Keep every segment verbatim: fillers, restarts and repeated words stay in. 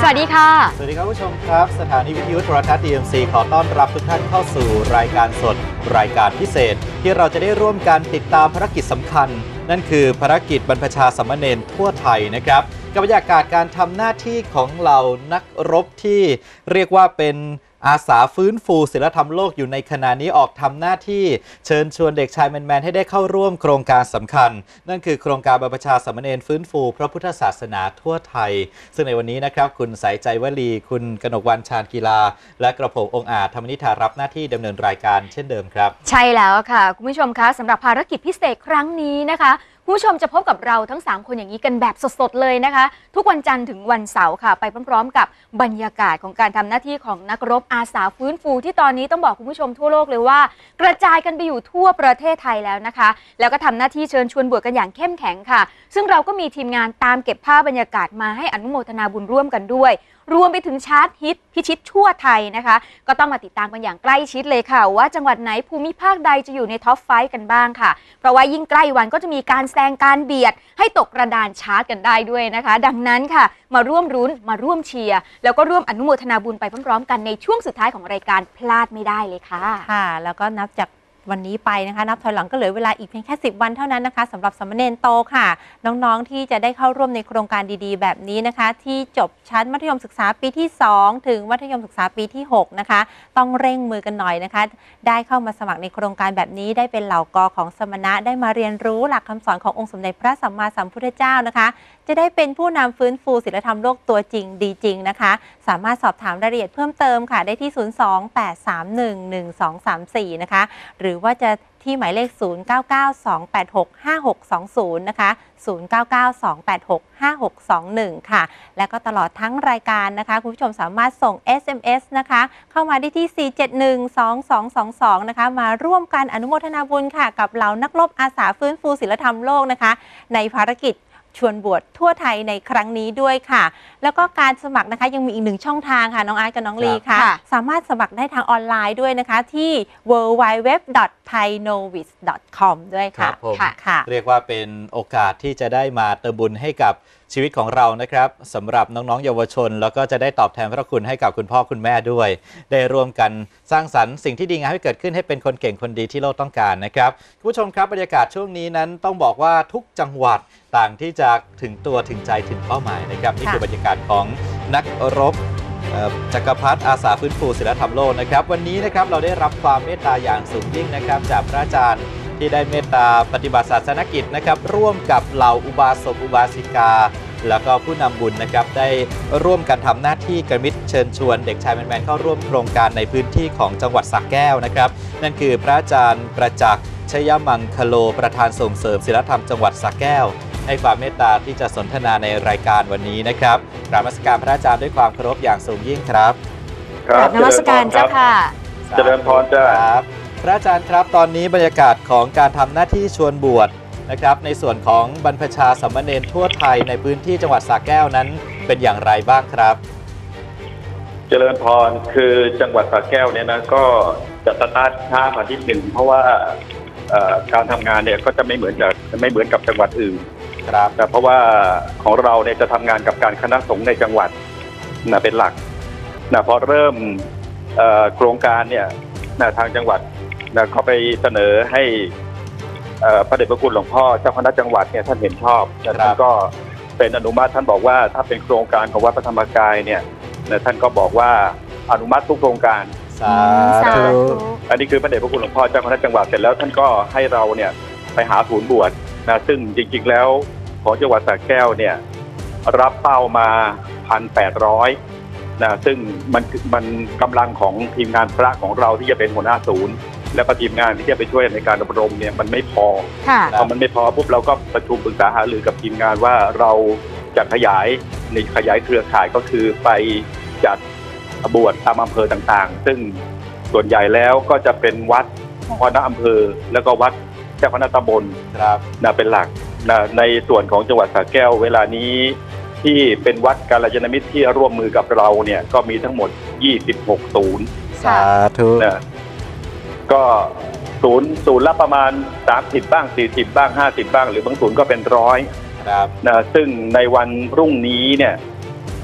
วัสดีค่ะสวัสดีครับผู้ชมครับสถานีวิทยุโทรทัศน์ ดี เอ็ม ซี ขอต้อนรับทุกท่านเข้าสู่รายการสดรายการพิเศษที่เราจะได้ร่วมกันติดตามภารกิจสำคัญนั่นคือภารกิจบรรพชาสามเณรทั่วไทยนะครับกับบรรยากาศการทำหน้าที่ของเหล่านักรบที่เรียกว่าเป็นอาสาฟื้นฟูศีลธรรมโลกอยู่ในขณะนี้ออกทำหน้าที่เชิญชวนเด็กชายแมนๆให้ได้เข้าร่วมโครงการสำคัญนั่นคือโครงการบรรพชาสามเณรฟื้นฟูพระพุทธศาสนาทั่วไทยซึ่งในวันนี้นะครับคุณสายใจวลีคุณกนกวรรณชาญกีฬาและกระผมองค์อาจธรรมนิธารับหน้าที่ดำเนินรายการเช่นเดิมครับใช่แล้วค่ะคุณผู้ชมคะสำหรับภารกิจพิเศษครั้งนี้นะคะผู้ชมจะพบกับเราทั้งสามคนอย่างนี้กันแบบสดๆเลยนะคะทุกวันจันทร์ถึงวันเสาร์ค่ะไปพร้อมๆกับบรรยากาศของการทำหน้าที่ของนักรบอาสาฟื้นฟูที่ตอนนี้ต้องบอกคุณผู้ชมทั่วโลกเลยว่ากระจายกันไปอยู่ทั่วประเทศไทยแล้วนะคะแล้วก็ทำหน้าที่เชิญชวนบวชกันอย่างเข้มแข็งค่ะซึ่งเราก็มีทีมงานตามเก็บภาพบรรยากาศมาให้อนุโมทนาบุญร่วมกันด้วยรวมไปถึงชาร์ตฮิตพิชิตทั่วไทยนะคะก็ต้องมาติดตามกันอย่างใกล้ชิดเลยค่ะว่าจังหวัดไหนภูมิภาคใดจะอยู่ในท็อปไฟว์กันบ้างค่ะเพราะว่ายิ่งใกล้วันก็จะมีการแซงการเบียดให้ตกกระดานชาร์ตกันได้ด้วยนะคะดังนั้นค่ะมาร่วมรุ้นมาร่วมเชียร์แล้วก็ร่วมอนุโมทนาบุญไปพร้อมๆกันในช่วงสุดท้ายของรายการพลาดไม่ได้เลยค่ะค่ะแล้วก็นับจากวันนี้ไปนะคะนับถอยหลังก็เหลือเวลาอีกเพียงแค่สิบวันเท่านั้นนะคะสำหรับสามเณรโตค่ะน้องๆที่จะได้เข้าร่วมในโครงการดีๆแบบนี้นะคะที่จบชั้นมัธยมศึกษาปีที่สองถึงมัธยมศึกษาปีที่หกนะคะต้องเร่งมือกันหน่อยนะคะได้เข้ามาสมัครในโครงการแบบนี้ได้เป็นเหล่ากอของสมณะได้มาเรียนรู้หลักคำสอนขององค์สมเด็จพระสัมมาสัมพุทธเจ้านะคะจะได้เป็นผู้นำฟื้นฟูศีลธรรมโลกตัวจริงดีจริงนะคะสามารถสอบถามรายละเอียดเพิ่มเติมค่ะได้ที่ ศูนย์ สอง แปด สาม หนึ่ง หนึ่ง สอง สาม สี่ นะคะหรือว่าจะที่หมายเลข ศูนย์ เก้า เก้า สอง แปด หก ห้า หก สอง ศูนย์ นะคะ ศูนย์ เก้า เก้า สอง แปด หก ห้า หก สอง หนึ่ง ค่ะและก็ตลอดทั้งรายการนะคะคุณผู้ชมสามารถส่ง เอส เอ็ม เอส นะคะเข้ามาได้ที่ สี่ เจ็ด หนึ่ง สอง สอง สอง สอง นะคะมาร่วมกันอนุโมทนาบุญค่ะกับเหล่านักรบอาสาฟื้นฟูศีลธรรมโลกนะคะในภารกิจชวนบวชทั่วไทยในครั้งนี้ด้วยค่ะแล้วก็การสมัครนะคะยังมีอีกหนึ่งช่องทางค่ะน้องอาร์ตกับน้องลีค่ะสามารถสมัครได้ทางออนไลน์ด้วยนะคะที่ ดับเบิลยู ดับเบิลยู ดับเบิลยู ดอท ไทยโนวิส ดอท คอม ด้วยค่ะค่ะเรียกว่าเป็นโอกาสที่จะได้มาเติมบุญให้กับชีวิตของเรานะครับสำหรับน้องๆเยาวชนแล้วก็จะได้ตอบแทนพระคุณให้กับคุณพ่อคุณแม่ด้วยได้ร่วมกันสร้างสรรค์สิ่งที่ดีงามให้เกิดขึ้นให้เป็นคนเก่งคนดีที่โลกต้องการนะครับคุณผู้ชมครับบรรยากาศช่วงนี้นั้นต้องบอกว่าทุกจังหวัดต่างที่จะถึงตัวถึงใจถึงเป้าหมายนะครับนี่คือบรรยากาศของนักรบจักรพรรดิอาสาฟื้นฟูศีลธรรมโลกนะครับวันนี้นะครับเราได้รับความเมตตาอย่างสูงยิ่งนะครับจากพระอาจารย์ที่ได้เมตตาปฏิบัติศาสนกิจนะครับร่วมกับเหล่าอุบาสกอุบาสิกาแล้วก็ผู้นำบุญนะครับได้ร่วมกันทำหน้าที่กระมิตเชิญชวนเด็กชายแมนๆเข้าร่วมโครงการในพื้นที่ของจังหวัดสระแก้วนะครับนั่นคือพระอาจารย์ประจักษ์ชยมังคโลประธานส่งเสริมศีลธรรมจังหวัดสระแก้วให้ความเมตตาที่จะสนทนาในรายการวันนี้นะครับกราบนมัสการพระอาจารย์ด้วยความเคารพอย่างสูงยิ่งครับกราบนมัสการเจ้าค่ะเจริญพรจ้าครับพระอาจารย์ครับตอนนี้บรรยากาศของการทำหน้าที่ชวนบวชนะครับในส่วนของบรรพชาสามเณรทั่วไทยในพื้นที่จังหวัดสระแก้วนั้นเป็นอย่างไรบ้างครับเจริญพรคือจังหวัดสระแก้วเนี่ยนะก็จะสตาร์ทช้ากว่าที่หนึ่งเพราะว่าการทำงานเนี่ยก็จะไม่เหมือนกับไม่เหมือนกับจังหวัดอื่นครับแต่เพราะว่าของเราเนี่ยจะทำงานกับการคณะสงฆ์ในจังหวัดนะเป็นหลักนะพอเริ่มโครงการเนี่ยนะทางจังหวัดนะเขาไปเสนอให้พระเดชพระคุณหลวงพ่อเจ้าคณะจังหวัดเนี่ยท่านเห็นชอบและท่านก็เป็นอนุมัติท่านบอกว่าถ้าเป็นโครงการของวัดพระธรรมกายเนี่ยท่านก็บอกว่าอนุมัติทุกโครงการสาธุอันนี้คือพระเดชพระคุณหลวงพ่อเจ้าคณะจังหวัดเสร็จแล้วท่านก็ให้เราเนี่ยไปหาศูนย์บวชนะซึ่งจริงๆแล้วของจังหวัดสระแก้วเนี่ยรับเป้ามา หนึ่งพันแปดร้อย นะซึ่งมันมันกำลังของทีมงานพระของเราที่จะเป็นหัวหน้าศูนย์และก็ทีมงานที่จะไปช่วยในการอบรมเนี่ยมันไม่พอพอมันไม่พอปุ๊บเราก็ประชุมปรึกษาหารือกับทีมงานว่าเราจะขยายในขยายเครือข่ายก็คือไปจัดบวชตามอำเภอต่างๆซึ่งส่วนใหญ่แล้วก็จะเป็นวัดคณะอำเภอแล้วก็วัดเจ้าคณะตำบลนะเป็นหลักนะในส่วนของจังหวัดสระแก้วเวลานี้ที่เป็นวัดกัลยาณมิตรที่ร่วมมือกับเราเนี่ยก็มีทั้งหมดยี่สิบหกศูนย์สาธุนะก็ศูนย์ศูนย์ละประมาณสามสิบบ้างสี่สิบบ้างห้าสิบบ้างหรือบางศูนย์ก็เป็นร้อยนะซึ่งในวันพรุ่งนี้เนี่ย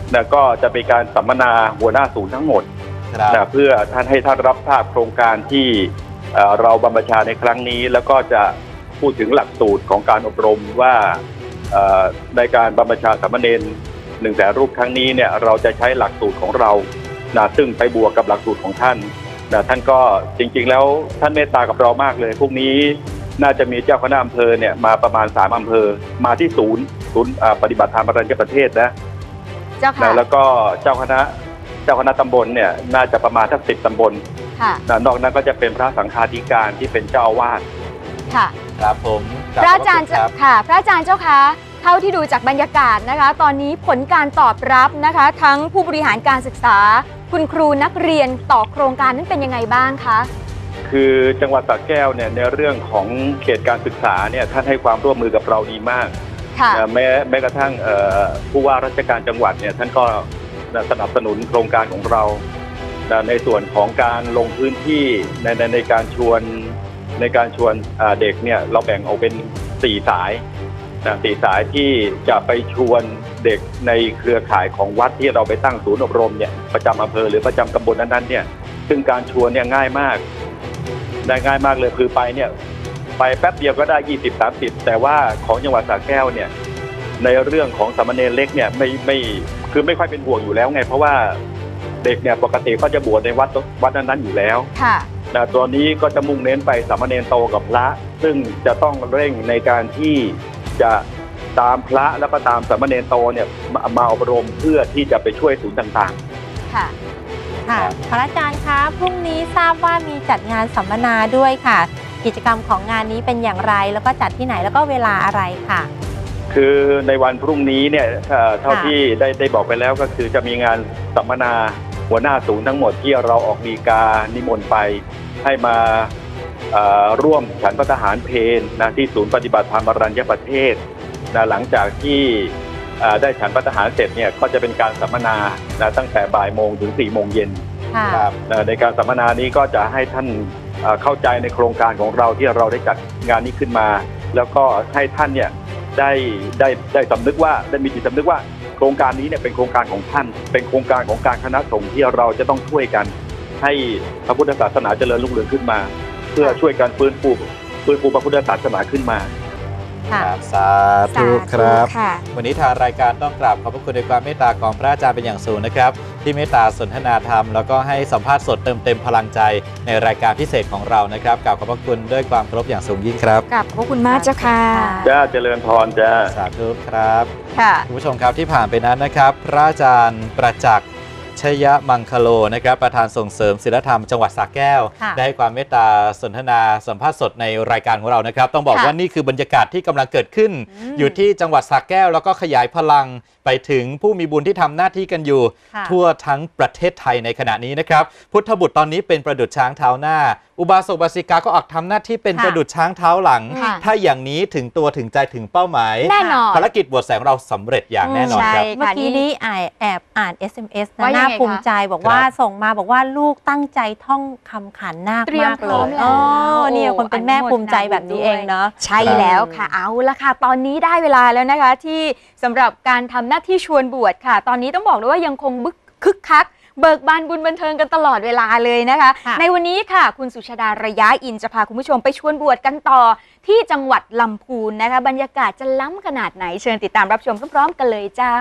นะก็จะเป็นการสัมมนาหัวหน้าศูนย์ทั้งหมดครับนะเพื่อท่านให้ท่านรับทราบโครงการที่เอ่อเราบรรพชาในครั้งนี้ แล้วก็จะพูดถึงหลักสูตรของการอบรมว่าเอ่อในการบรรพชาสามเณรหนึ่งแสนรูปครั้งนี้เนี่ยเราจะใช้หลักสูตรของเรานะซึ่งไปบวกกับหลักสูตรของท่านนะท่านก็จริงๆแล้วท่านเมตตากับเรามากเลยพรุ่งนี้น่าจะมีเจ้าคณะอำเภอเนี่ยมาประมาณสามอำเภอมาที่ศูนย์ศูนย์อ่าปฏิบัติธรรมอรัญญประเทศนะเจ้าค่ะนะแล้วก็เจ้าคณะเจ้าคณะตำบลเนี่ยน่าจะประมาณสักสิบตำบลค่ะนะนอกนั้นก็จะเป็นพระสังฆาธิการที่เป็นเจ้าอาวาสค่ะครับผมพระอาจารย์ขบพะคุณครับค่ะ พระอาจารย์เจ้าคะเท่าที่ดูจากบรรยากาศนะคะ ตอนนี้ผลการตอบรับนะคะ ทั้งผู้บริหารการศึกษา คุณครูนักเรียนต่อโครงการนั้นเป็นยังไงบ้างคะคือจังหวัดสระแก้วเนี่ยในเรื่องของเขตการศึกษาเนี่ยท่านให้ความร่วมมือกับเราดีมากค่ะนะแม้แม้กระทั่งเอ่อผู้ว่าราชการจังหวัดเนี่ยท่านก็สนับสนุนโครงการของเรานะในส่วนของการลงพื้นที่ในในในการชวนในการชวนอ่าเด็กเนี่ยเราแบ่งออกเป็นสี่สายนะสี่สายที่จะไปชวนเด็กในเครือข่ายของวัดที่เราไปตั้งศูนย์อบรมเนี่ยประจำอำเภอหรือประจำตำบลนั้นๆเนี่ยซึ่งการชวนเนี่ยง่ายมากได้ง่ายมากเลยคือไปเนี่ยไปแป๊บเดียวก็ได้ยี่สิบ สามสิบแต่ว่าของจังหวัดสระแก้วเนี่ยในเรื่องของสามเณรเล็กเนี่ยไม่ไม่คือไม่ค่อยเป็นห่วงอยู่แล้วไงเพราะว่าเด็กเนี่ยปกติเขาจะบวชในวัดวัดนั้นๆอยู่แล้วค่ะนะตัวนี้ก็จะมุ่งเน้นไปสามเณรโตกับพระ ซึ่งจะต้องเร่งในการที่จะตามพระแล้วก็ตามสามเณรโตเนี่ยมามาอบรมเพื่อที่จะไปช่วยศูนย์ต่างค่ะค่ะพระอาจารย์คะพรุ่งนี้ทราบว่ามีจัดงานสัมมนาด้วยค่ะ กิจกรรมของงานนี้เป็นอย่างไรแล้วก็จัดที่ไหนแล้วก็เวลาอะไรค่ะๆ คือในวันพรุ่งนี้เนี่ยเอ่อเท่าที่ได้ได้บอกไปแล้วก็คือจะมีงานสัมมนาหัวหน้าศูนย์ทั้งหมดที่เราออกมีการนิมนต์ไปให้มาเอ่อร่วมฉันพระทหารเพลนะที่ศูนย์ปฏิบัติธรรมอรัญญประเทศนะหลังจากที่เอ่อได้ฉันพระทหารเสร็จเนี่ยก็จะเป็นการสัมมนานะตั้งแต่บ่ายโมงถึงสี่โมงเย็นค่ะครับนะในการสัมมนานี้ก็จะให้ท่านเอ่อเข้าใจในโครงการของเราที่เราได้จัดงานนี้ขึ้นมา แล้วก็ให้ท่านเนี่ยได้ได้ได้สำนึกว่าได้มีจิตสำนึกว่าโครงการนี้เนี่ยเป็นโครงการของท่าน เป็นโครงการของการคณะสงฆ์ที่เราจะต้องช่วยกัน ให้พระพุทธศาสนาเจริญรุ่งเรืองขึ้นมา เพื่อช่วยกันฟื้นฟูฟื้นฟูพระพุทธศาสนาขึ้นมาค่ะครับสาธุครับค่ะวันนี้ทางรายการต้องกราบขอบพระคุณในความเมตตาของพระอาจารย์เป็นอย่างสูงนะครับ ที่เมตตาสนทนาธรรมแล้วก็ให้สัมภาษณ์สดเติมเต็มพลังใจในรายการพิเศษของเรานะครับกราบขอบพระคุณด้วยความเคารพอย่างสูงยิ่งครับกราบขอบคุณมากเจ้าค่ะจ้าเจริญพรจ้าสาธุครับค่ะคุณผู้ชมครับที่ผ่านไปนั้นนะครับ พระอาจารย์ประจักษ์ชยมังคโลนะครับประธานส่งเสริมศีลธรรมจังหวัดสระแก้วค่ะได้ให้ความเมตตาสนทนาสัมภาษณ์สดในรายการของเรานะครับ ต้องบอกค่ะว่านี่คือบรรยากาศที่กำลังเกิดขึ้นอืมอยู่ที่จังหวัดสระแก้วแล้วก็ขยายพลังไปถึงผู้มีบุญที่ทำหน้าที่กันอยู่ค่ะทั่วทั้งประเทศไทยในขณะนี้นะครับ พุทธบุตรตอนนี้เป็นประดุจช้างเท้าหน้า อุบาสกอุบาสิกาก็ออกทำหน้าที่เป็นค่ะประดุจช้างเท้าหลังค่ะถ้าอย่างนี้ถึงตัวถึงใจถึงเป้าหมายแน่นอนภารกิจบวชแสงเราสำเร็จอย่างแน่นอนครับใช่เมื่อกี้นี้อ่านแอบอ่าน เอส เอ็ม เอส นะว่ายังไงน่าภูมิคะใจบอกว่าครับส่งมาบอกว่าลูกตั้งใจท่องคำขันนาคเตรียมมากพเลร้อมยแล้วอ๋อเนี่ยคนเป็นแม่อนุโมทนาภูมิใจแบบนี้เองเนาะใช่แล้วค่ะ เอาละค่ะ ตอนนี้ได้เวลาแล้วนะคะ ที่สำหรับการทำหน้าที่ชวนบวชค่ะ ตอนนี้ต้องบอกเลยว่ายังคงบึกคึกคัก เบิกบานบุญบันเทิงกันตลอดเวลาเลยนะคะค่ะในวันนี้ค่ะ คุณสุชาดาระยะอินจะพาคุณผู้ชมไปชวนบวชกันต่อที่จังหวัดลำพูนนะคะ บรรยากาศจะล้ำขนาดไหนเชิญติดตามรับชมพร้อมๆกันเลยเจ้า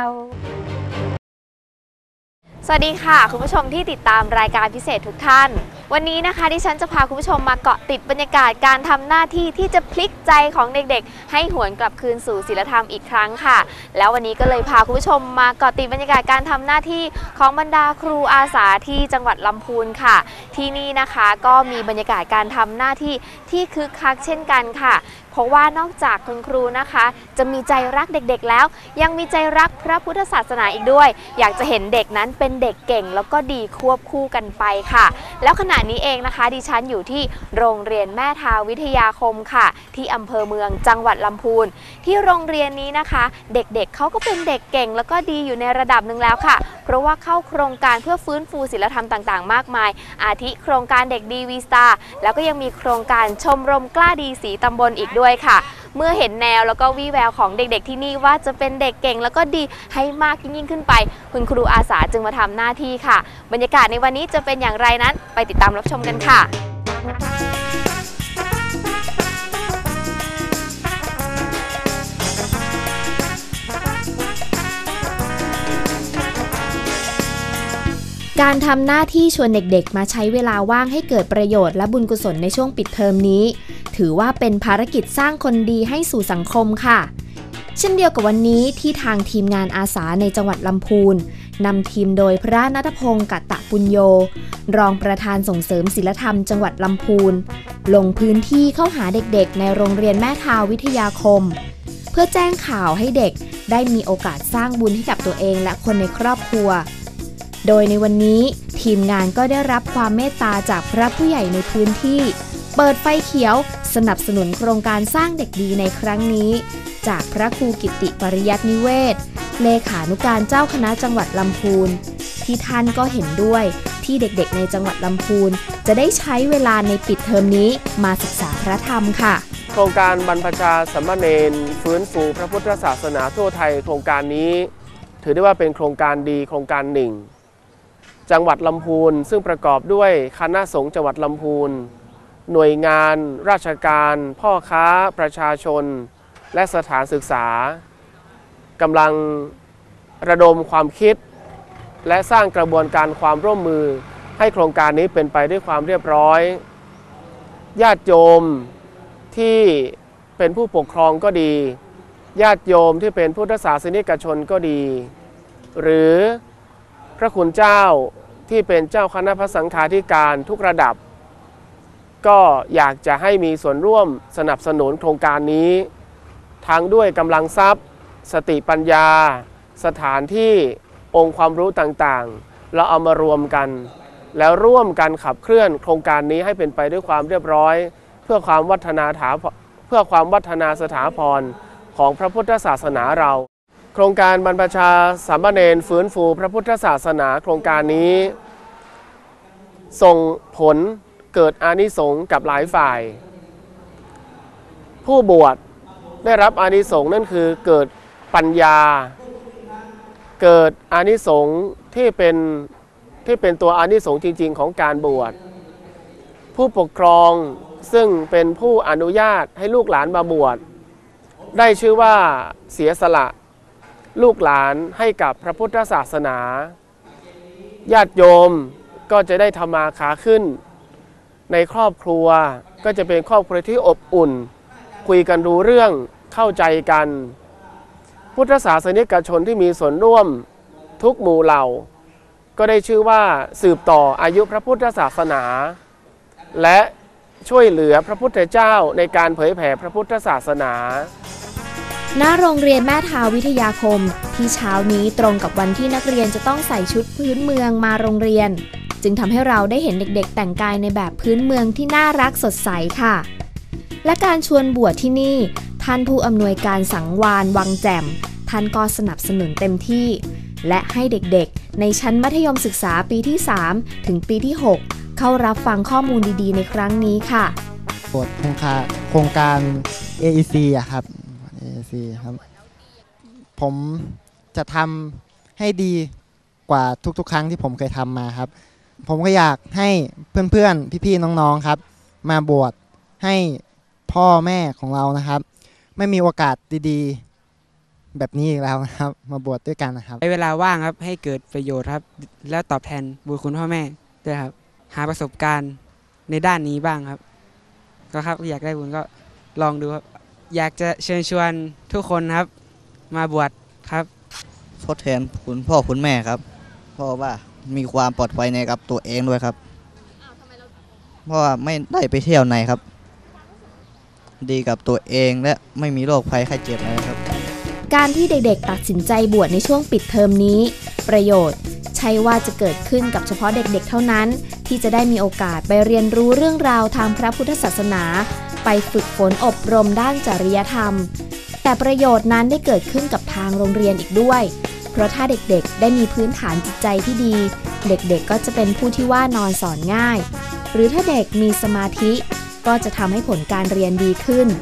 สวัสดีค่ะคุณผู้ชมที่ติดตามรายการพิเศษทุกท่าน วันนี้นะคะดิฉันจะพาคุณผู้ชมมาเกาะติดบรรยากาศการทำหน้าที่ที่จะพลิกใจของเด็กๆ ให้หวนกลับคืนสู่ศีลธรรมอีกครั้งค่ะ แล้ววันนี้ก็เลยพาคุณผู้ชมมาเกาะติดบรรยากาศการทำหน้าที่ของบรรดาครูอาสาที่จังหวัดลำพูนค่ะ ที่นี่นะคะก็มีบรรยากาศการทำหน้าที่ที่คึกคักเช่นกันค่ะ เพราะว่านอกจากคุณครูนะคะจะมีใจรักเด็กๆแล้ว ยังมีใจรักพระพุทธศาสนาอีกด้วย อยากจะเห็นเด็กนั้นเป็นเด็กเก่งแล้วก็ดีควบคู่กันไปค่ะ แล้วขณะนี้เองนะคะดิฉันอยู่ที่โรงเรียนแม่ทาวิทยาคมค่ะ ที่อำเภอเมืองจังหวัดลำพูนที่โรงเรียนนี้นะคะ เด็กๆ เเขาก็เป็นเด็กเก่งแล้วก็ดีอยู่ในระดับหนึ่งแล้วค่ะ เพราะว่าเข้าโครงการเพื่อฟื้นฟูศีลธรรมต่างๆ มากมาย อาทิโครงการเด็กดีวีสตาร์แล้วก็ยังมีโครงการชมรมกล้าดีสีตำบลอีกด้วยด้วยค่ะเมื่อเห็นแนวแล้วก็วี่แววของเด็กๆที่นี่ว่าจะเป็นเด็กเก่งแล้วก็ดีให้มากยิ่งขึ้นไปคุณครูอาสาจึงมาทำหน้าที่ค่ะบรรยากาศในวันนี้จะเป็นอย่างไรนั้นไปติดตามรับชมกันค่ะการทำหน้าที่ชวนเด็กๆมาใช้เวลาว่างให้เกิดประโยชน์และบุญกุศลในช่วงปิดเทอมนี้ถือว่าเป็นภารกิจสร้างคนดีให้สู่สังคมค่ะเช่นเดียวกับวันนี้ที่ทางทีมงานอาสาในจังหวัดลำพูนนำทีมโดยพระณัฐพงศ์กัตตะปุญโยรองประธานส่งเสริมศีลธรรมจังหวัดลำพูนลงพื้นที่เข้าหาเด็กๆในโรงเรียนแม่ทาวิทยาคมเพื่อแจ้งข่าวให้เด็กได้มีโอกาสสร้างบุญให้กับตัวเองและคนในครอบครัวโดยในวันนี้ทีมงานก็ได้รับความเมตตาจากพระผู้ใหญ่ในพื้นที่เปิดไฟเขียวสนับสนุนโครงการสร้างเด็กดีในครั้งนี้จากพระครูกิติปริยัตินิเวศเลขานุการเจ้าคณะจังหวัดลำพูนที่ท่านก็เห็นด้วยที่เด็กๆในจังหวัดลำพูนจะได้ใช้เวลาในปิดเทอมนี้มาศึกษาพระธรรมค่ะโครงการบรรพชาสามเณรฟื้นฟูพระพุทธศาสนาทั่วไทยโครงการนี้ถือได้ว่าเป็นโครงการดีโครงการหนึ่งจังหวัดลำพูนซึ่งประกอบด้วยคณะสงฆ์จังหวัดลำพูนหน่วยงานราชการพ่อค้าประชาชนและสถานศึกษากำลังระดมความคิดและสร้างกระบวนการความร่วมมือให้โครงการนี้เป็นไปด้วยความเรียบร้อยญาติโยมที่เป็นผู้ปกครองก็ดีญาติโยมที่เป็นพุทธศาสนิกชนก็ดีหรือพระคุณเจ้าที่เป็นเจ้าคณะพระสังฆาธิการทุกระดับก็อยากจะให้มีส่วนร่วมสนับสนุนโครงการนี้ทั้งด้วยกำลังทรัพย์สติปัญญาสถานที่องค์ความรู้ต่างๆเราเอามารวมกันแล้วร่วมกันขับเคลื่อนโครงการนี้ให้เป็นไปด้วยความเรียบร้อยเพื่อความวัฒนาถาเพื่อความวัฒนาสถาพรของพระพุทธศาสนาเราโครงการบรรพชาสามเณรฟื้นฟูพระพุทธศาสนาโครงการนี้ส่งผลเกิดอานิสงส์กับหลายฝ่ายผู้บวชได้รับอานิสงส์นั่นคือเกิดปัญญาเกิดอานิสงส์ที่เป็นที่เป็นตัวอานิสงส์จริงๆของการบวชผู้ปกครองซึ่งเป็นผู้อนุญาตให้ลูกหลานมาบวชได้ชื่อว่าเสียสละลูกหลานให้กับพระพุทธศาสนาญาติโยมก็จะได้ทำมาค้าขึ้นในครอบครัวก็จะเป็นครอบครัวที่อบอุ่นคุยกันรู้เรื่องเข้าใจกันพุทธศาสนิกชนที่มีส่วนร่วมทุกหมู่เหล่าก็ได้ชื่อว่าสืบต่ออายุพระพุทธศาสนาและช่วยเหลือพระพุทธเจ้าในการเผยแผ่พระพุทธศาสนาณโรงเรียนแม่ทาวิทยาคมที่เช้านี้ตรงกับวันที่นักเรียนจะต้องใส่ชุดพื้นเมืองมาโรงเรียนจึงทำให้เราได้เห็นเด็กๆแต่งกายในแบบพื้นเมืองที่น่ารักสดใสค่ะและการชวนบวชที่นี่ท่านผู้อำนวยการสังวาลวังแจ่มท่านก็สนับสนุนเต็มที่และให้เด็กๆในชั้นมัธยมศึกษาปีที่สามถึงปีที่หกเข้ารับฟังข้อมูลดีๆในครั้งนี้ค่ะบทโครงการ เอ อี ซี อะครับ เอ อี ซี ครับผมจะทำให้ดีกว่าทุกๆครั้งที่ผมเคยทำมาครับผมก็อยากให้เพื่อนๆพี่ๆน้องๆครับมาบวชให้พ่อแม่ของเรานะครับไม่มีโอกาสดีๆแบบนี้อีกแล้วนะครับมาบวชด้วยกันนะครับใช้เวลาว่างครับให้เกิดประโยชน์ครับแล้วตอบแทนบุญคุณพ่อแม่ด้วยครับหาประสบการณ์ในด้านนี้บ้างครับก็ครับอยากได้บุญก็ลองดูครับอยากจะเชิญชวนทุกคนครับมาบวชครับทดแทนคุณพ่อคุณแม่ครับเพราะว่ามีความปลอดภัยในกับตัวเองด้วยครับเพราะว่าไม่ได้ไปเที่ยวไหนครับดีกับตัวเองและไม่มีโรคภัยไข้เจ็บอะไรครับการที่เด็กๆตัดสินใจบวชในช่วงปิดเทอมนี้ประโยชน์ใช่ว่าจะเกิดขึ้นกับเฉพาะเด็กๆเท่านั้นที่จะได้มีโอกาสไปเรียนรู้เรื่องราวทางพระพุทธศาสนาไปฝึกฝนอบรมด้านจริยธรรมแต่ประโยชน์นั้นได้เกิดขึ้นกับทางโรงเรียนอีกด้วยเพราะถ้าเด็กๆได้มีพื้นฐานจิตใจที่ดีเด็กๆก็จะเป็นผู้ที่ว่านอนสอนง่ายหรือถ้าเด็กมีสมาธิก็จะทำให้ผลการเรียนดีขึ้น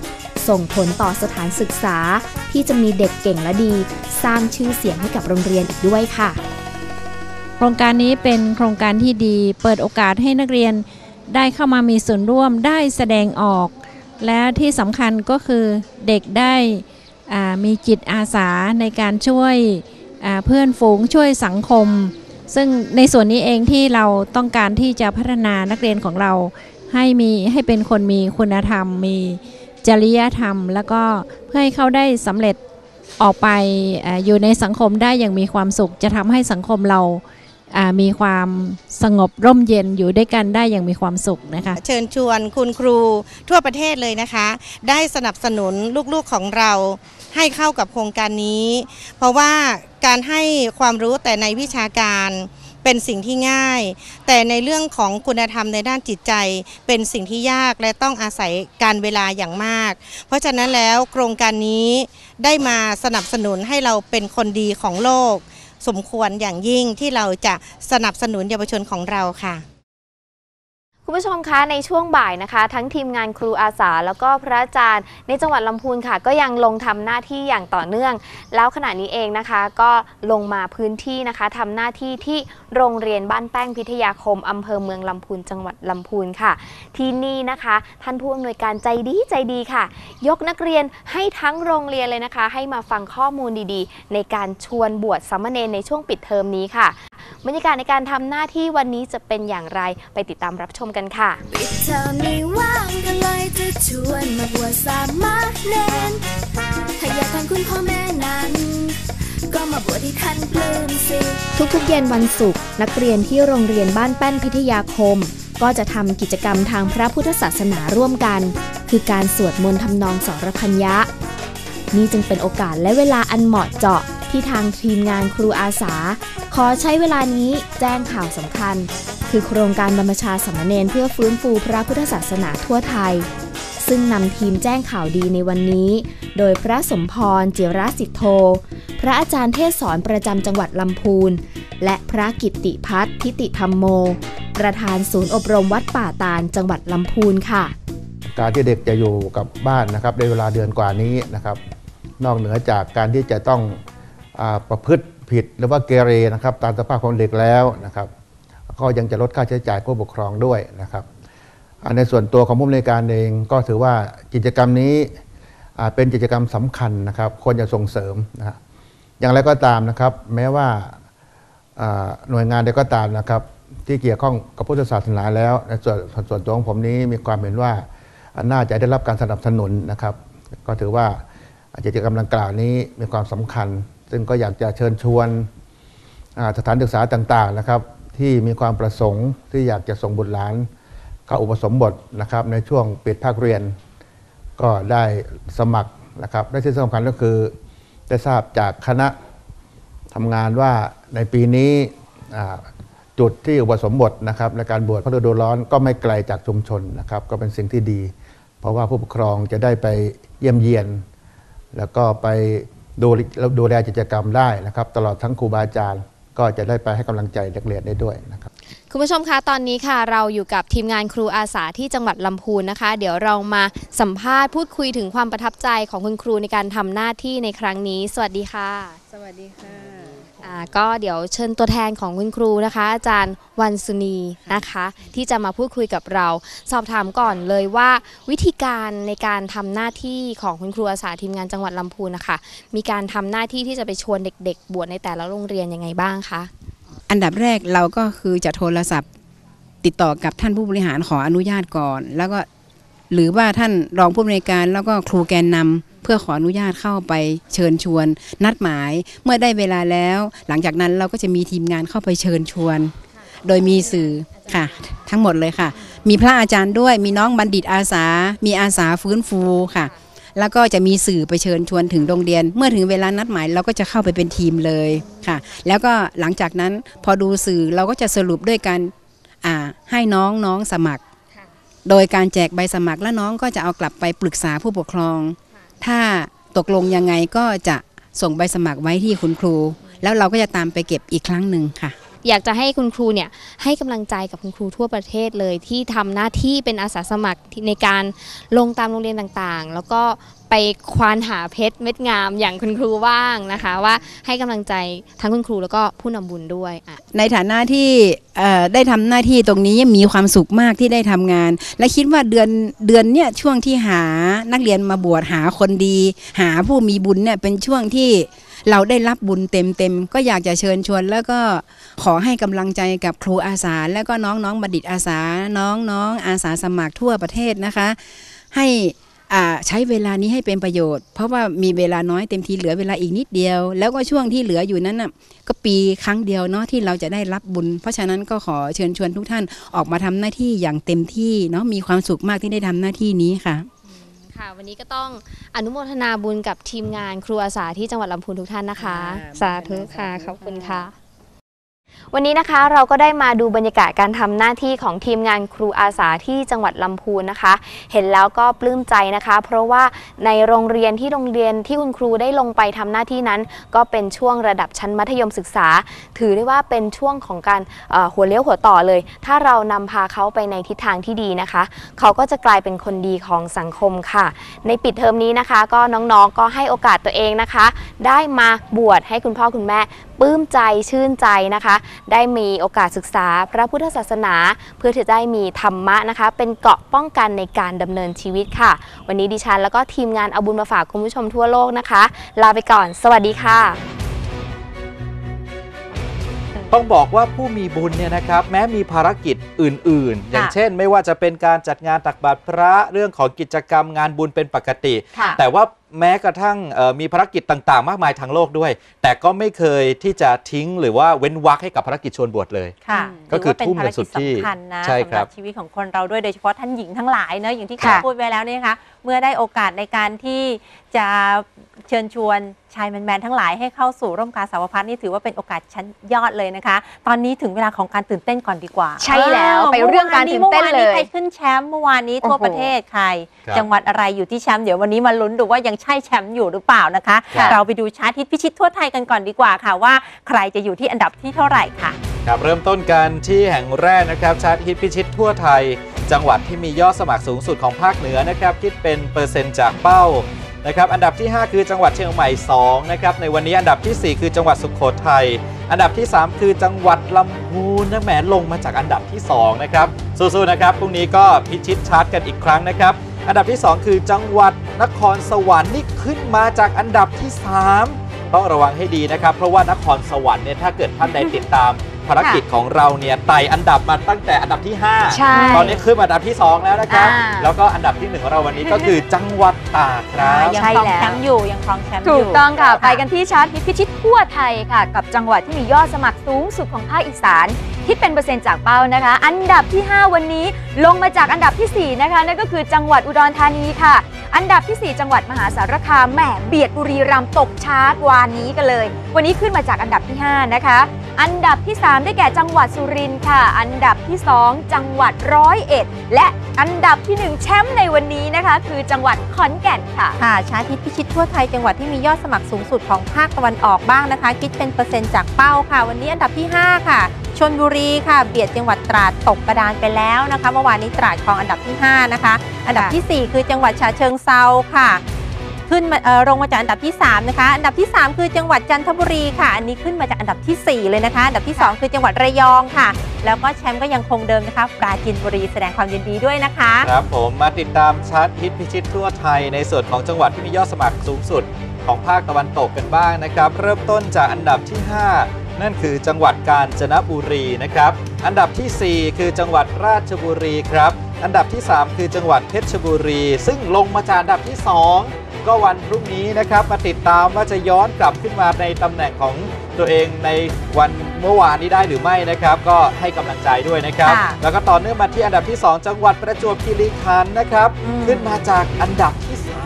ส่งผลต่อสถานศึกษาที่จะมีเด็กเก่งและดีสร้างชื่อเสียงให้กับโรงเรียนอีกด้วยค่ะโครงการนี้เป็นโครงการที่ดีเปิดโอกาสให้นักเรียนได้เข้ามามีส่วนร่วมได้แสดงออกและที่สำคัญก็คือเด็กได้มีจิตอาสาในการช่วยเพื่อนฝูงช่วยสังคมซึ่งในส่วนนี้เองที่เราต้องการที่จะพัฒนานักเรียนของเราให้มีให้เป็นคนมีคุณธรรมมีจริยธรรมแล้วก็เพื่อให้เขาได้สำเร็จออกไป อ, อยู่ในสังคมได้อย่างมีความสุขจะทำให้สังคมเรามีความสงบร่มเย็นอยู่ด้วยกันได้อย่างมีความสุขนะคะเชิญชวนคุณครูทั่วประเทศเลยนะคะได้สนับสนุนลูกๆของเราให้เข้ากับโครงการนี้เพราะว่าการให้ความรู้แต่ในวิชาการเป็นสิ่งที่ง่ายแต่ในเรื่องของคุณธรรมในด้านจิตใจเป็นสิ่งที่ยากและต้องอาศัยการเวลาอย่างมากเพราะฉะนั้นแล้วโครงการนี้ได้มาสนับสนุนให้เราเป็นคนดีของโลกสมควรอย่างยิ่งที่เราจะสนับสนุนเยาวชนของเราค่ะคุณผู้ชมคะในช่วงบ่ายนะคะทั้งทีมงานครูอาสาแล้วก็พระอาจารย์ในจังหวัดลำพูนค่ะก็ยังลงทำหน้าที่อย่างต่อเนื่องแล้วขณะนี้เองนะคะก็ลงมาพื้นที่นะคะทำหน้าที่ที่โรงเรียนบ้านแป้งพิทยาคมอำเภอเมืองลำพูนจังหวัดลำพูนค่ะที่นี่นะคะท่านผู้อำนวยการใจดีใจดีค่ะยกนักเรียนให้ทั้งโรงเรียนเลยนะคะให้มาฟังข้อมูลดีๆในการชวนบวชสามเณรในช่วงปิดเทอมนี้ค่ะบรรยากาศในการทำหน้าที่วันนี้จะเป็นอย่างไรไปติดตามรับชมกันค่ะปิดเทอมนี้ว่างกันเลยจะชวนมาบวชสามเณรถ้าอยากเป็นคุณพ่อแม่นั้นก็มาบวชที่ท่านปลื้มสิทุกๆเย็นวันศุกร์นักเรียนที่โรงเรียนบ้านแป้นพิทยาคมก็จะทำกิจกรรมทางพระพุทธศาสนาร่วมกันคือการสวดมนต์ทำนองสรพัญญะนี่จึงเป็นโอกาสและเวลาอันเหมาะเจาะที่ทางทีมงานครูอาสาขอใช้เวลานี้แจ้งข่าวสำคัญคือโครงการบรรพชาสามเณรเพื่อฟื้นฟูพระพุทธศาสนาทั่วไทยซึ่งนำทีมแจ้งข่าวดีในวันนี้โดยพระสมพรจิรสิทโธพระอาจารย์เทศสอนประจำจังหวัดลำพูนและพระกิตติพัฒน์ทิติธรรมโมประธานศูนย์อบรมวัดป่าตาลจังหวัดลำพูนค่ะการที่เด็กจะอยู่กับบ้านนะครับในเวลาเดือนกว่านี้นะครับนอกเหนือจากการที่จะต้องประพฤติผิดหรือว่าเกเรนะครับตามสภาพของเด็กแล้วนะครับก็ยังจะลดค่าใช้จ่ายผู้ปกครองด้วยนะครับในส่วนตัวของผู้อำนวยการเองก็ถือว่ากิจกรรมนี้เป็นกิจกรรมสำคัญนะครับควรจะส่งเสริมนะฮะอย่างไรก็ตามนะครับแม้ว่าหน่วยงานใดก็ตามนะครับที่เกี่ยวข้องกับพุทธศาสนาแล้วในส่วนส่วนตัวของผมนี้มีความเห็นว่าน่าจะได้รับการสนับสนุนนะครับก็ถือว่ากิจกรรมดังกล่าวนี้มีความสำคัญซึ่งก็อยากจะเชิญชวนสถานศึกษาต่างๆนะครับที่มีความประสงค์ที่อยากจะส่งบุตรหลานเข้าอุปสมบทนะครับในช่วงปิดภาคเรียนก็ได้สมัครนะครับและที่สำคัญก็คือได้ทราบจากคณะทำงานว่าในปีนี้จุดที่อุปสมบทนะครับในการบวชพระฤดูร้อนก็ไม่ไกลจากชุมชนนะครับก็เป็นสิ่งที่ดีเพราะว่าผู้ปกครองจะได้ไปเยี่ยมเยียนแล้วก็ไปดูดูแลกิจกรรมได้นะครับตลอดทั้งครูบาอาจารย์ก็จะได้ไปให้กำลังใจนักเรียนได้ด้วยนะครับคุณผู้ชมคะตอนนี้ค่ะเราอยู่กับทีมงานครูอาสาที่จังหวัดลำพูนนะคะเดี๋ยวเรามาสัมภาษณ์พูดคุยถึงความประทับใจของคุณครูในการทำหน้าที่ในครั้งนี้สวัสดีค่ะสวัสดีค่ะอ่าก็เดี๋ยวเชิญตัวแทนของคุณครูนะคะอาจารย์วันสุนีนะคะที่จะมาพูดคุยกับเราสอบถามก่อนเลยว่าวิธีการในการทำหน้าที่ของคุณครูอาสาทีมงานจังหวัดลำพูนนะคะมีการทำหน้าที่ที่จะไปชวนเด็กๆบวชในแต่ละโรงเรียนยังไงบ้างคะอันดับแรกเราก็คือจะโทรศัพท์ติดต่อกับท่านผู้บริหารขออนุญาตก่อนแล้วก็หรือว่าท่านรองผู้อำนวยการแล้วก็ครูแกนนำเพื่อขออนุญาตเข้าไปเชิญชวนนัดหมายเมื่อได้เวลาแล้วหลังจากนั้นเราก็จะมีทีมงานเข้าไปเชิญชวนโดยมีสื่อค่ะทั้งหมดเลยค่ะมีพระอาจารย์ด้วยมีน้องบัณฑิตอาสามีอาสาฟื้นฟูค่ะแล้วก็จะมีสื่อไปเชิญชวนถึงโรงเรียนเมื่อถึงเวลานัดหมายเราก็จะเข้าไปเป็นทีมเลยค่ะแล้วก็หลังจากนั้นพอดูสื่อเราก็จะสรุปด้วยการอ่าให้น้องน้องสมัครโดยการแจกใบสมัครและน้องก็จะเอากลับไปปรึกษาผู้ปกครองถ้าตกลงยังไงก็จะส่งใบสมัครไว้ที่คุณครูแล้วเราก็จะตามไปเก็บอีกครั้งหนึ่งค่ะอยากจะให้คุณครูเนี่ยให้กำลังใจกับคุณครูทั่วประเทศเลยที่ทำหน้าที่เป็นอาสาสมัครในการลงตามโรงเรียนต่างๆแล้วก็ไปควานหาเพชรเม็ดงามอย่างคุณครูบ้างนะคะว่าให้กำลังใจทั้งคุณครูแล้วก็ผู้นำบุญด้วยในฐานะที่ได้ทำหน้าที่ตรงนี้มีความสุขมากที่ได้ทำงานและคิดว่าเดือนเดือนเนี่ยช่วงที่หานักเรียนมาบวชหาคนดีหาผู้มีบุญเนี่ยเป็นช่วงที่เราได้รับบุญเต็มๆก็อยากจะเชิญชวนแล้วก็ขอให้กำลังใจกับครูอาสาและก็น้องๆบัณฑิตอาสาน้องๆอาสาสมัครทั่วประเทศนะคะให้ใช้เวลานี้ให้เป็นประโยชน์เพราะว่ามีเวลาน้อยเต็มทีเหลือเวลาอีกนิดเดียวแล้วก็ช่วงที่เหลืออยู่นั้นน่ะก็ปีครั้งเดียวเนาะที่เราจะได้รับบุญเพราะฉะนั้นก็ขอเชิญชวนทุกท่านออกมาทำหน้าที่อย่างเต็มที่เนาะมีความสุขมากที่ได้ทำหน้าที่นี้ค่ะค่ะวันนี้ก็ต้องอนุโมทนาบุญกับทีมงานครูอาสาที่จังหวัดลำพูนทุกท่านนะคะสาธุค่ะขอบคุณค่ะวันนี้นะคะเราก็ได้มาดูบรรยากาศการทำหน้าที่ของทีมงานครูอาสาที่จังหวัดลำพูนนะคะเห็นแล้วก็ปลื้มใจนะคะเพราะว่าในโรงเรียนที่โรงเรียนที่คุณครูได้ลงไปทำหน้าที่นั้นก็เป็นช่วงระดับชั้นมัธยมศึกษาถือได้ว่าเป็นช่วงของการหัวเลี้ยวหัวต่อเลยถ้าเรานำพาเขาไปในทิศทางที่ดีนะคะเขาก็จะกลายเป็นคนดีของสังคมค่ะในปิดเทอมนี้นะคะก็น้องๆก็ให้โอกาสตัวเองนะคะได้มาบวชให้คุณพ่อคุณแม่ปลื้มใจชื่นใจนะคะได้มีโอกาสศึกษาพระพุทธศาสนาเพื่อที่จะได้มีธรรมะนะคะเป็นเกราะป้องกันในการดำเนินชีวิตค่ะวันนี้ดิฉันแล้วก็ทีมงานเอาบุญมาฝากคุณผู้ชมทั่วโลกนะคะลาไปก่อนสวัสดีค่ะต้องบอกว่าผู้มีบุญเนี่ยนะครับแม้มีภารกิจอื่นๆอย่างเช่นไม่ว่าจะเป็นการจัดงานตักบาตรพระเรื่องของกิจกรรมงานบุญเป็นปกติแต่ว่าแม้กระทั่งมีภารกิจต่างๆมากมายทางโลกด้วยแต่ก็ไม่เคยที่จะทิ้งหรือว่าเว้นวรรคให้กับภารกิจชวนบวชเลยก็คือทุ่มกันสุดที่สำคัญนะสำหรับชีวิตของคนเราด้วยโดยเฉพาะท่านหญิงทั้งหลายเนอะอย่างที่คุณพูดไว้แล้วเนี่ยนะคะเมื่อได้โอกาสในการที่จะเชิญชวนชายแมนๆทั้งหลายให้เข้าสู่ร่มกาสาวพัฒน์นี่ถือว่าเป็นโอกาสชั้นยอดเลยนะคะตอนนี้ถึงเวลาของการตื่นเต้นก่อนดีกว่าใช่แล้วไปเรื่องการตื่นเต้นเลยใครขึ้นแชมป์เมื่อวานนี้ทั่วประเทศใครจังหวัดอะไรอยู่ที่แชมป์เดี๋ยววันนี้มาลุ้นดูว่ายังใช่แชมป์อยู่หรือเปล่านะคะเราไปดูชาร์ตฮิตพิชิตทั่วไทยกันก่อนดีกว่าค่ะว่าใครจะอยู่ที่อันดับที่เท่าไหร่ค่ะครับเริ่มต้นกันที่แห่งแรกนะครับชาร์ตฮิตพิชิตทั่วไทยจังหวัดที่มียอดสมัครสูงสุดของภาคเหนือนะครับคิดเป็นเปอร์เซ็นต์จากเป้านะครับอันดับที่ห้าคือจังหวัดเชียงใหม่สองนะครับในวันนี้อันดับที่สี่คือจังหวัดสุโขทัยอันดับที่สามคือจังหวัดลำพูนนะแหมลงมาจากอันดับที่สองนะครับสู้ๆนะครับพรุ่งนี้ก็พิชิตชาร์ตกันอีกครั้งนะครับอันดับที่สองคือจังหวัดนครสวรรค์นี่ขึ้นมาจากอันดับที่สามต้องระวังให้ดีนะครับเพราะว่านครสวรรค์เนี่ยถ้าเกิดท่านใดติดตามภารกิจของเราเนี่ยไต่อันดับมาตั้งแต่อันดับที่ห้าตอนนี้ขึ้นมาอันดับที่สองแล้วนะครับแล้วก็อันดับที่หนึ่งของเราวันนี้ก็คือจังหวัดตากครับยังครองแชมป์อยู่ยังครองแชมป์อยู่ถูกต้องค่ะไปกันที่ชาร์ตฮิตพิชิตทั่วไทยค่ะกับจังหวัดที่มียอดสมัครสูงสุดของภาคอีสานคิดเป็นเปอร์เซ็นต์จากเป้านะคะอันดับที่ห้าวันนี้ลงมาจากอันดับที่สี่นะคะนั่นก็คือจังหวัดอุดรธานีค่ะอันดับที่สี่จังหวัดมหาสารคามแหมเบียดบุรีรัมย์ตกชาร์ตวานนี้กันเลยวันนี้ขึ้นมาจากอันดับที่ห้านะคะอันดับที่สามได้แก่จังหวัดสุรินทร์ค่ะอันดับที่สองจังหวัดร้อยเอ็ดและอันดับที่หนึ่งแชมป์ในวันนี้นะคะคือจังหวัดขอนแก่นค่ะค่ะชาร์ตฮิตพิชิตทั่วไทยจังหวัดที่มียอดสมัครสูงสุดของภาคตะวันออกบ้างนะคะคิดเป็นเปอร์เซ็นต์จากเป้าค่ะวันนี้อันดับที่ห้าค่ะชลบุรีค่ะเบียดจังหวัดตราดตกกระดานไปแล้วนะคะเมื่อวานนี้ตราดครองอันดับที่ห้านะคะอันดับที่สี่คือจังหวัดฉะเชิงเทราค่ะขึ้นมาเอ่อลงมาจากอันดับที่สามนะคะอันดับที่สามคือจังหวัดจันทบุรีค่ะอันนี้ขึ้นมาจากอันดับที่สี่เลยนะคะอันดับที่สองคือจังหวัดระยองค่ะแล้วก็แชมป์ก็ยังคงเดิมนะคะปราจีนบุรีแสดงความยินดีด้วยนะคะครับผมมาติดตามชาร์ตฮิตพิชิตทั่วไทยในส่วนของจังหวัดที่มียอดสมัครสูงสุดของภาคตะวันตกกันบ้างนะครับเริ่มต้นจากอันดับที่ห้านั่นคือจังหวัดกาญจนบุรีนะครับอันดับที่สี่คือจังหวัดราชบุรีครับอันดับที่สามคือจังหวัดเพชรบุรีซึ่งลงมาจากอันดับที่สองก็วันพรุ่งนี้นะครับมาติดตามว่าจะย้อนกลับขึ้นมาในตำแหน่งของตัวเองในวันเมื่อวานนี้ได้หรือไม่นะครับก็ให้กำลังใจด้วยนะครับแล้วก็ต่อเนื่องมาที่อันดับที่สองจังหวัดประจวบคีรีขันธ์นะครับขึ้นมาจากอันดับที่สาม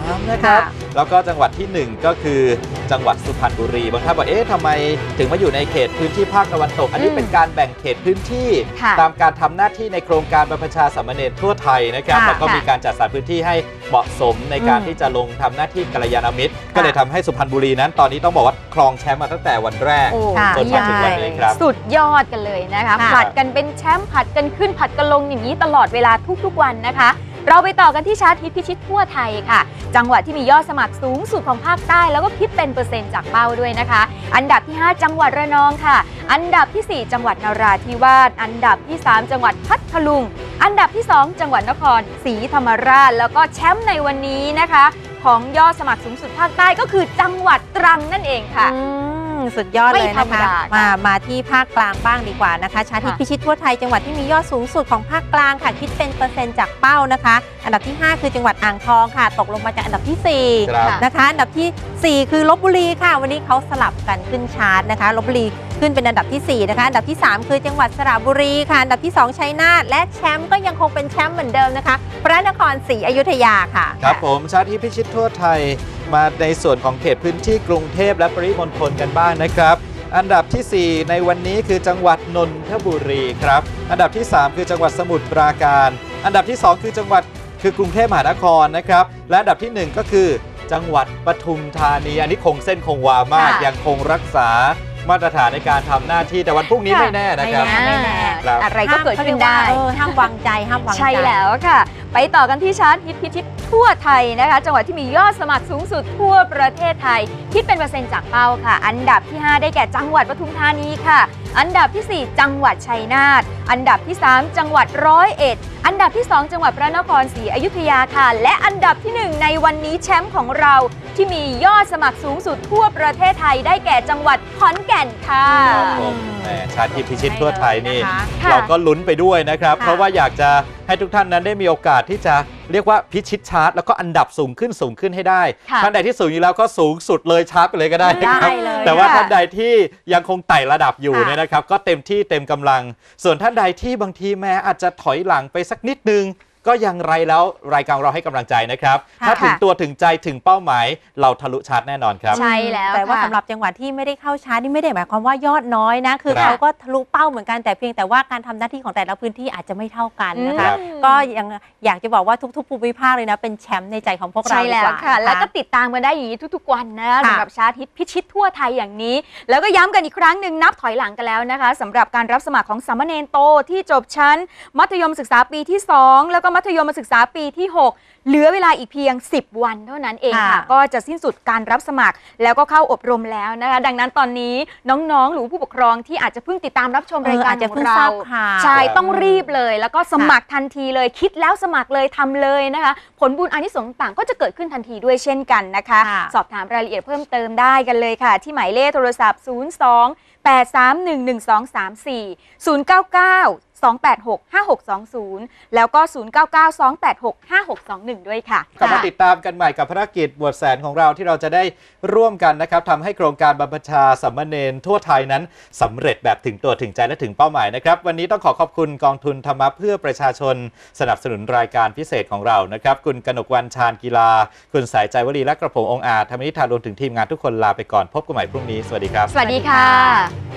ามนะครับแล้วก็จังหวัดที่หนึ่งก็คือจังหวัดสุพรรณบุรีบางท่านบอกเอ๊ะทำไมถึงมาอยู่ในเขตพื้นที่ภาคตะวันตกอันนี้เป็นการแบ่งเขตพื้นที่ตามการทำหน้าที่ในโครงการบรรพชาสามเณรทั่วไทยนะครับแล้วก็มีการจัดสรรพื้นที่ให้เหมาะสมในการที่จะลงทำหน้าที่กัลยาณมิตรก็เลยทำให้สุพรรณบุรีนั้นตอนนี้ต้องบอกว่าครองแชมป์มาตั้งแต่วันแรกจนมาถึงวันนี้ครับสุดยอดกันเลยนะคะผลัดกันเป็นแชมป์ผลัดกันขึ้นผลัดกันลงอย่างนี้ตลอดเวลาทุกๆวันนะคะเราไปต่อกันที่ชาร์ตฮิตพิชิตทั่วไทยค่ะจังหวัดที่มียอดสมัครสูงสุดของภาคใต้แล้วก็คิดเป็นเปอร์เซ็นต์จากเป้าด้วยนะคะอันดับที่ห้าจังหวัดระนองค่ะอันดับที่สี่จังหวัดนราธิวาสอันดับที่สามจังหวัดพัทลุงอันดับที่สองจังหวัดนครศรีธรรมราชแล้วก็แชมป์ในวันนี้นะคะของยอดสมัครสูงสุดภาคใต้ก็คือจังหวัดตรังนั่นเองค่ะสุดยอดเลยนะคะมามาที่ภาคกลางบ้างดีกว่านะคะชาร์ตฮิตพิชิตทั่วไทยจังหวัดที่มียอดสูงสุดของภาคกลางค่ะคิดเป็นเปอร์เซ็นต์จากเป้านะคะอันดับที่ห้าคือจังหวัดอ่างทองค่ะตกลงมาจากอันดับที่สี่นะคะอันดับที่สี่คือลพบุรีค่ะวันนี้เขาสลับกันขึ้นชาร์ตนะคะลพบุรีขึ้นเป็นอันดับที่สี่นะคะอันดับที่สามคือจังหวัดสระบุรีค่ะอันดับที่สองชัยนาทและแชมป์ก็ยังคงเป็นแชมป์เหมือนเดิมนะคะพระนครศรีอยุธยาค่ะครับผมชาร์ตฮิตพิชิตทั่วไทยมาในส่วนของเขตพื้นที่กรุงเทพและปริมณฑลกันบ้างนะครับอันดับที่สี่ในวันนี้คือจังหวัดนนทบุรีครับอันดับที่สามคือจังหวัดสมุทรปราการอันดับที่สองคือจังหวัดคือกรุงเทพมหานครนะครับและอันดับที่หนึ่งก็คือจังหวัดปทุมธานีอันนี้คงเส้นคงวามากยังคงรักษามาตรฐานในการทำหน้าที่แต่วันพรุ่งนี้ไม่แน่นะครับอะไรก็เกิดขึ้นได้ห้ามวางใจห้ามวางใจใช่แล้วค่ะไปต่อกันที่ชาร์ตฮิตพิชิตทั่วไทยนะคะจังหวัดที่มียอดสมัครสูงสุดทั่วประเทศไทยคิดเป็นเปอร์เซ็นต์จากเป้าค่ะอันดับที่ห้าได้แก่จังหวัดปทุมธานีค่ะอันดับที่สี่จังหวัดชัยนาทอันดับที่สามจังหวัดร้อยเอ็ดอันดับที่สองจังหวัดพระนครศรีอยุธยาค่ะและอันดับที่หนึ่งในวันนี้แชมป์ของเราที่มียอดสมัครสูงสุดทั่วประเทศไทยได้แก่จังหวัดขอนแก่นค่ะชาร์ตฮิตพิชิตทั่วไทยนี่เราก็ลุ้นไปด้วยนะครับเพราะว่าอยากจะให้ทุกท่านนั้นได้มีโอกาสที่จะเรียกว่าพิชิตชาร์ตแล้วก็อันดับสูงขึ้นสูงขึ้นให้ได้ท่านใดที่สูงอยู่แล้วก็สูงสุดเลยชาร์ตไปเลยก็ได้นะครับแต่ว่าท่านใดที่ยังคงไต่ระดับอยู่เนี่ยนะครับก็เต็มที่เต็มกำลังส่วนท่านใดที่บางทีแม้อาจจะถอยหลังไปสักนิดนึงก็ยังไรแล้วรายการเราให้กำลังใจนะครับถ้าถึงตัวถึงใจถึงเป้าหมายเราทะลุชาร์ตแน่นอนครับใช่แล้วแต่ว่าสำหรับจังหวัดที่ไม่ได้เข้าชาร์ตนี่ไม่ได้หมายความว่ายอดน้อยนะคือเขาก็ทะลุเป้าเหมือนกันแต่เพียงแต่ว่าการทำหน้าที่ของแต่ละพื้นที่อาจจะไม่เท่ากันนะคะก็ยังอยากจะบอกว่าทุกๆภูมิภาคเลยนะเป็นแชมป์ในใจของพวกเราใช่แล้วค่ะแล้วก็ติดตามกันได้อย่างนี้ทุกๆวันนะสำหรับชาร์ตฮิตพิชิตทั่วไทยอย่างนี้แล้วก็ย้ำกันอีกครั้งหนึ่งนับถอยหลังกันแล้วนะคะสำหรับการรับสมัครของสามเณรโตที่จบชั้นมัธยมศึกษาปีที่สองแล้วก็มัธยมศึกษาปีที่หกเหลือเวลาอีกเพียงสิบวันเท่านั้นเองค่ะก็จะสิ้นสุดการรับสมัครแล้วก็เข้าอบรมแล้วนะคะดังนั้นตอนนี้น้องๆหรือผู้ปกครองที่อาจจะเพิ่งติดตามรับชมรายการของเราใช่ต้องรีบเลยแล้วก็สมัครทันทีเลยคิดแล้วสมัครเลยทำเลยนะคะผลบุญอานิสงส์ต่างก็จะเกิดขึ้นทันทีด้วยเช่นกันนะคะสอบถามรายละเอียดเพิ่มเติมได้กันเลยค่ะที่หมายเลขโทรศัพท์ศูนย์ สอง แปด สาม หนึ่ง หนึ่ง สอง สาม สี่ ศูนย์ เก้า เก้า สอง แปด หก ห้า หก สอง ศูนย์แล้วก็ศูนย์ เก้า เก้า สอง แปด หก ห้า หก สอง หนึ่งด้วยค่ะกลับมาติดตามกันใหม่กับภารกิจบวชแสนของเราที่เราจะได้ร่วมกันนะครับทำให้โครงการบรรพชาสามเณรทั่วไทยนั้นสำเร็จแบบถึงตัวถึงใจและถึงเป้าหมายนะครับวันนี้ต้องขอขอบคุณกองทุนธรรมะเพื่อประชาชนสนับสนุนรายการพิเศษของเรานะครับคุณกนกวรรณชาญกีฬาคุณสายใจวลีและกระผมองค์อาจธรรมนิธานรวมถึงทีมงานทุกคนลาไปก่อนพบกันใหม่พรุ่งนี้สวัสดีครับสวัสดีค่ะ